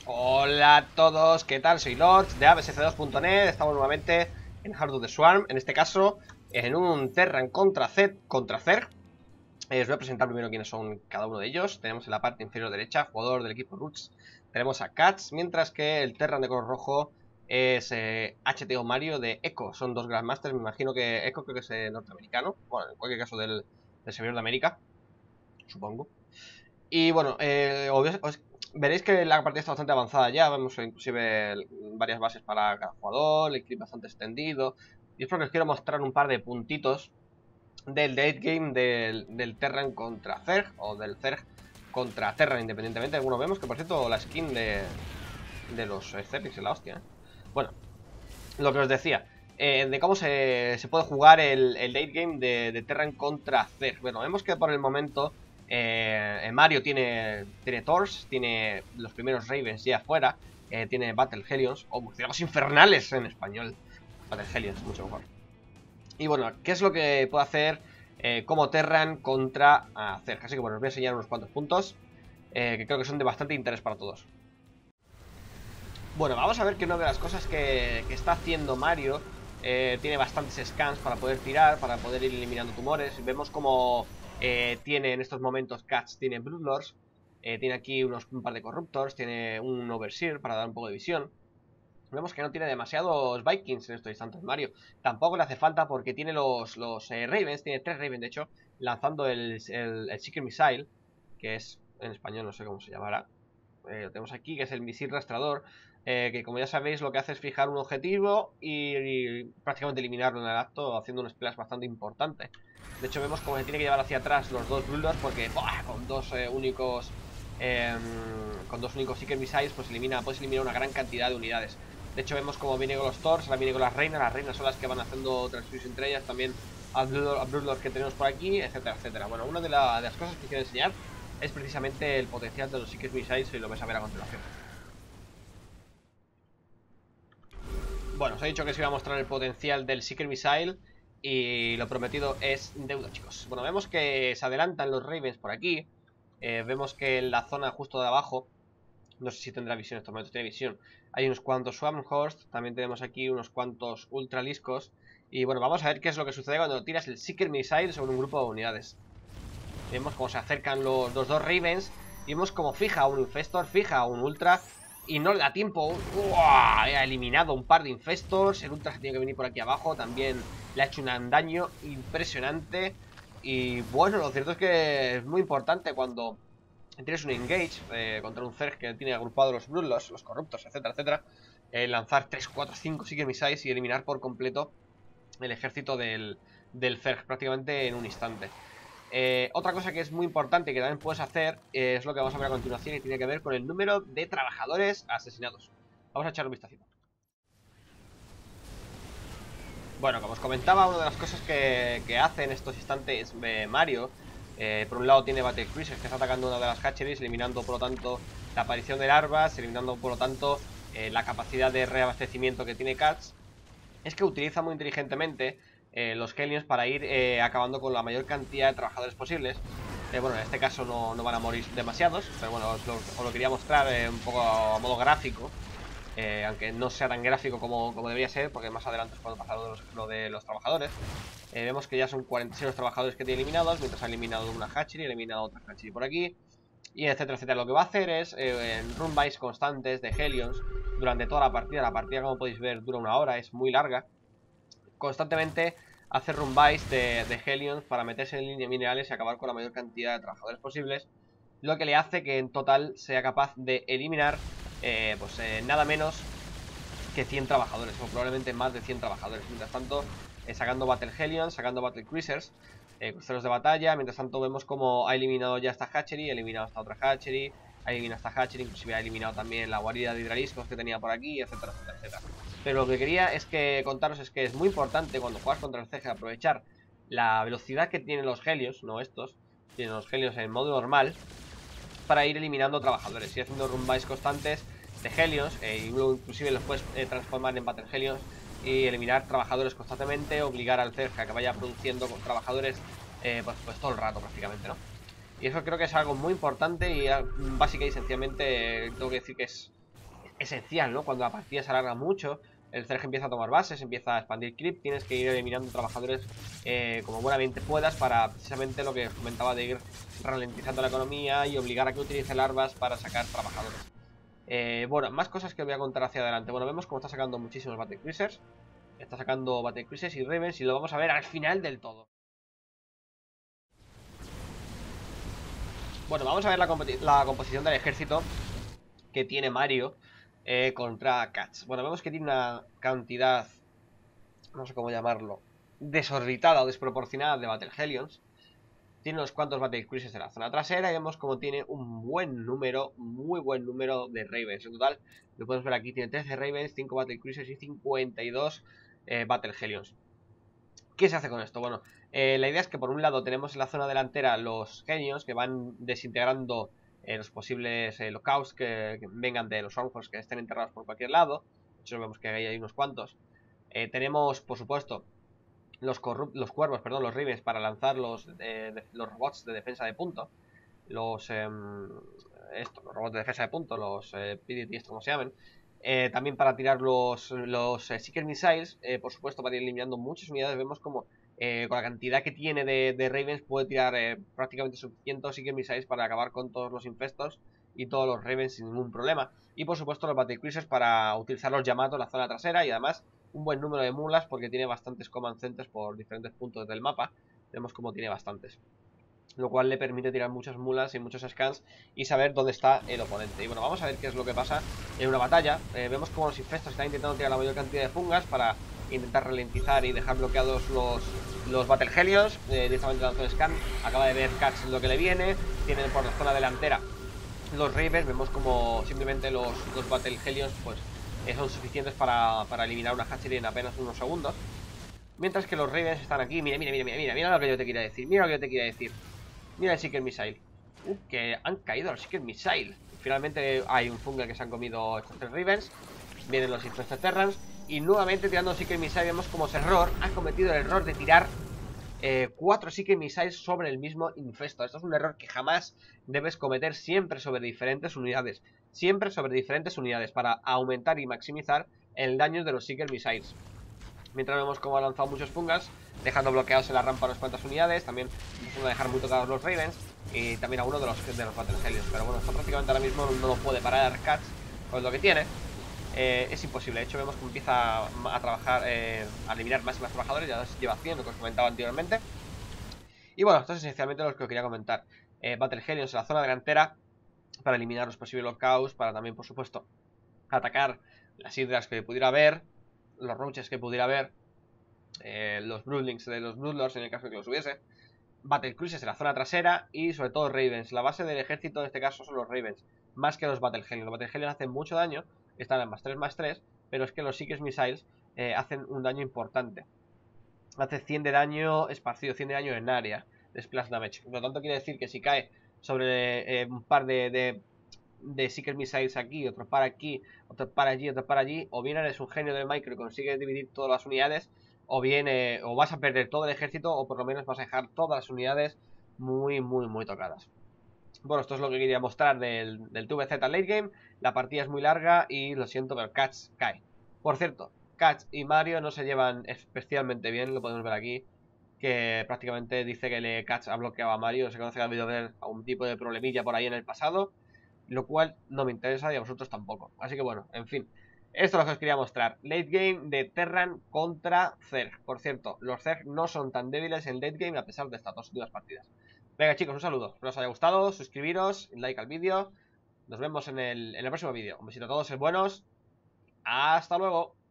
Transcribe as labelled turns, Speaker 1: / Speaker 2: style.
Speaker 1: Hola a todos, ¿qué tal? Soy Lords de absc2.net. Estamos nuevamente en Heart of the Swarm. En este caso, en un Terran contra Zerg. Os voy a presentar primero quiénes son cada uno de ellos. Tenemos en la parte inferior derecha, jugador del equipo Roots. Tenemos a Katz, mientras que el Terran de color rojo es HTO Mario de Echo. Son dos Grandmasters, me imagino que Echo creo que es norteamericano. Bueno, en cualquier caso del servidor de América, supongo. Y bueno, veréis que la partida está bastante avanzada ya. Vemos inclusive varias bases para cada jugador, el clip bastante extendido. Y es porque os quiero mostrar un par de puntitos del late game del Terran contra Zerg, o del Zerg contra Terran independientemente. Bueno, vemos que por cierto la skin de los Zergs es la hostia, ¿eh? Bueno, lo que os decía, de cómo se puede jugar el late game de Terran contra Zerg. Bueno, vemos que por el momento Mario tiene Thors, tiene los primeros Ravens ya afuera, tiene Battle Hellions, o murciélagos infernales en español. Battle Hellions, mucho mejor. Y bueno, ¿qué es lo que puede hacer como Terran contra Zerg? Así que bueno, os voy a enseñar unos cuantos puntos que creo que son de bastante interés para todos. Bueno, vamos a ver que una de las cosas que está haciendo Mario tiene bastantes scans para poder tirar, para poder ir eliminando tumores. Vemos como tiene en estos momentos Cats, tiene Bloodlords, tiene aquí un par de Corruptors, tiene un Overseer para dar un poco de visión. Vemos que no tiene demasiados Vikings en estos instantes Mario. Tampoco le hace falta porque tiene los Ravens, tiene 3 Ravens de hecho, lanzando el Seeker Missile, que es, en español no sé cómo se llamará. Lo tenemos aquí, que es el misil rastrador, que como ya sabéis lo que hace es fijar un objetivo y prácticamente eliminarlo en el acto, haciendo un splash bastante importante. De hecho vemos cómo se tiene que llevar hacia atrás los dos Bloodlords porque con dos únicos Seeker Missiles pues puedes eliminar una gran cantidad de unidades. De hecho vemos como viene con los Thors, ahora viene con las reinas son las que van haciendo transfusión entre ellas, también a Bloodlord que tenemos por aquí, etcétera, etcétera. Bueno, una de las cosas que quiero enseñar es precisamente el potencial de los Seeker Missiles y lo vais a ver a continuación. Bueno, os he dicho que os iba a mostrar el potencial del Seeker Missile y lo prometido es deuda, chicos. Bueno, vemos que se adelantan los Ravens por aquí. Vemos que en la zona justo de abajo, no sé si tendrá visión en estos momentos, tiene visión. Hay unos cuantos Swarmhorst, también tenemos aquí unos cuantos Ultraliscos. Y bueno, vamos a ver qué es lo que sucede cuando tiras el Seeker Missile sobre un grupo de unidades. Vemos cómo se acercan los dos Ravens. Y vemos cómo fija a un Infestor, fija a un Ultra. Y no le da tiempo. ¡Uah! Ha eliminado un par de Infestors. El Ultra se tiene que venir por aquí abajo. También le ha hecho un daño impresionante. Y bueno, lo cierto es que es muy importante cuando tienes un engage contra un Zerg que tiene agrupado los Bloodlords, los Corruptos, etcétera, etcétera. Lanzar 3, 4, 5 Seeker Missiles y eliminar por completo el ejército del Zerg prácticamente en un instante. Otra cosa que es muy importante que también puedes hacer es lo que vamos a ver a continuación y tiene que ver con el número de trabajadores asesinados. Vamos a echar un vistacito. Bueno, como os comentaba, una de las cosas que hace en estos instantes Mario, por un lado tiene Battle Cruisers que está atacando una de las hatcheries, eliminando por lo tanto la aparición de larvas, eliminando por lo tanto la capacidad de reabastecimiento que tiene Cats. Es que utiliza muy inteligentemente los Hellions para ir acabando con la mayor cantidad de trabajadores posibles. Bueno, en este caso no van a morir demasiados, pero bueno, os lo quería mostrar un poco a modo gráfico. Aunque no sea tan gráfico como debería ser, porque más adelante es cuando pasa lo de los trabajadores. Vemos que ya son 46 los trabajadores que tiene eliminados, mientras ha eliminado una hatchery, ha eliminado otra hatchery por aquí, y etcétera, etcétera. Lo que va a hacer es runbys constantes de Hellions durante toda la partida. La partida, como podéis ver, dura una hora, es muy larga. Constantemente hace runbys de Hellions para meterse en línea de minerales y acabar con la mayor cantidad de trabajadores posibles, lo que le hace que en total sea capaz de eliminar nada menos que 100 trabajadores, o probablemente más de 100 trabajadores. Mientras tanto, sacando Battle Hellions, sacando Battle Cruisers, cruceros de batalla. Mientras tanto vemos como ha eliminado ya esta hatchery, ha eliminado esta otra hatchery, ha eliminado esta hatchery, inclusive ha eliminado también la guarida de hidraliscos que tenía por aquí, etcétera, etcétera, etcétera. Pero lo que quería contaros es que es muy importante cuando juegas contra el CG aprovechar la velocidad que tienen los Helios, no estos, tienen los Helios en modo normal, para ir eliminando trabajadores y haciendo runbys constantes de Helios, inclusive los puedes transformar en Battle Helios y eliminar trabajadores constantemente, obligar al Zerg a que vaya produciendo trabajadores pues todo el rato prácticamente, ¿no? Y eso creo que es algo muy importante y básicamente y sencillamente tengo que decir que es esencial, ¿no? Cuando la partida se alarga mucho, el Zerg empieza a tomar bases, empieza a expandir creep, tienes que ir eliminando trabajadores como buenamente puedas para precisamente lo que comentaba de ir ralentizando la economía y obligar a que utilice larvas para sacar trabajadores. Bueno, más cosas que os voy a contar hacia adelante. Bueno, vemos cómo está sacando muchísimos Battlecruisers. Está sacando Battlecruisers y Ravens y lo vamos a ver al final del todo. Bueno, vamos a ver la composición del ejército que tiene Mario contra Cats. Bueno, vemos que tiene una cantidad, no sé cómo llamarlo, desorbitada o desproporcionada de Battle Hellions. Tiene unos cuantos Battle Cruisers en la zona trasera y vemos como tiene un buen número, muy buen número de Ravens. En total, lo podemos ver aquí, tiene 13 Ravens, 5 Battle Cruisers y 52 Battle Hellions. ¿Qué se hace con esto? Bueno, la idea es que por un lado tenemos en la zona delantera los genios que van desintegrando los posibles lockouts que vengan de los Strongholds que estén enterrados por cualquier lado. De hecho, vemos que ahí hay unos cuantos. Tenemos, por supuesto, los cuervos, perdón, los Ravens para lanzar los robots de defensa de punto. Los robots de defensa de punto, los PDT, como se llaman. También para tirar los Seeker Missiles, por supuesto, para ir eliminando muchas unidades. Vemos como con la cantidad que tiene de Ravens puede tirar prácticamente suficientes Seeker Missiles para acabar con todos los infestos y todos los Ravens sin ningún problema. Y por supuesto los Battlecruisers para utilizar los Yamato en la zona trasera y además un buen número de mulas porque tiene bastantes command centers por diferentes puntos del mapa. Vemos como tiene bastantes, lo cual le permite tirar muchas mulas y muchos scans y saber dónde está el oponente. Y bueno, vamos a ver qué es lo que pasa en una batalla. Vemos como los infestos están intentando tirar la mayor cantidad de fungas para intentar ralentizar y dejar bloqueados los Battle Hellions. Directamente lanzó el scan, acaba de ver Cats lo que le viene, tienen por la zona delantera los Ravens. Vemos como simplemente los Battle Hellions pues son suficientes para eliminar una hatchery en apenas unos segundos. Mientras que los Ravens están aquí. Mira lo que yo te quería decir. Mira lo que yo te quería decir. Mira el Seeker Missile. Que han caído los Seeker Missile. Finalmente hay un fungal que se han comido estos 3 Ravens. Vienen los Infested Terrans. Y nuevamente tirando Seeker Missile vemos como Serror ha cometido el error de tirar 4 Seeker Missiles sobre el mismo infesto. Esto es un error que jamás debes cometer, siempre sobre diferentes unidades. Siempre sobre diferentes unidades para aumentar y maximizar el daño de los Seeker Missiles. Mientras vemos cómo ha lanzado muchos fungas, dejando bloqueados en la rampa unas cuantas unidades. También empezando a dejar muy tocados los Ravens. Y también a uno de los Battle Hellions. Pero bueno, esto prácticamente ahora mismo no lo puede parar Cats con lo que tiene. Es imposible. De hecho vemos que empieza a trabajar, a eliminar más y más trabajadores. Ya lleva 100, lo que os comentaba anteriormente. Y bueno, esto es esencialmente lo que os quería comentar. Battle Hellions en la zona delantera para eliminar los posibles lockouts, para también, por supuesto, atacar las hidras que pudiera haber, los roaches que pudiera haber, los broodlings de los broodlords en el caso de que los hubiese, Battlecruisers en la zona trasera y sobre todo Ravens. La base del ejército en este caso son los Ravens, más que los Battle Hellions. Los Battle Hellions hacen mucho daño, están en +3/+3, pero es que los Seeker Missiles hacen un daño importante. Hace 100 de daño esparcido, 100 de daño en área de splash damage. Por lo tanto quiere decir que si cae sobre un par de Seeker Missiles aquí, otro par aquí, otro par allí, otro par allí, o bien eres un genio del micro y consigues dividir todas las unidades, o bien o vas a perder todo el ejército, o por lo menos vas a dejar todas las unidades muy tocadas. Bueno, esto es lo que quería mostrar del TVZ late game. La partida es muy larga y lo siento, pero Cats cae. Por cierto, Cats y Mario no se llevan especialmente bien, lo podemos ver aquí, que prácticamente dice que Cats ha bloqueado a Mario. Se conoce que ha habido algún tipo de problemilla por ahí en el pasado, lo cual no me interesa y a vosotros tampoco. Así que bueno, en fin, esto es lo que os quería mostrar. Late game de Terran contra Zerg. Por cierto, los Zerg no son tan débiles en late game a pesar de estas dos últimas partidas. Venga chicos, un saludo, espero os haya gustado, suscribiros, like al vídeo. Nos vemos en el próximo vídeo. Un besito a todos, sed buenos. Hasta luego.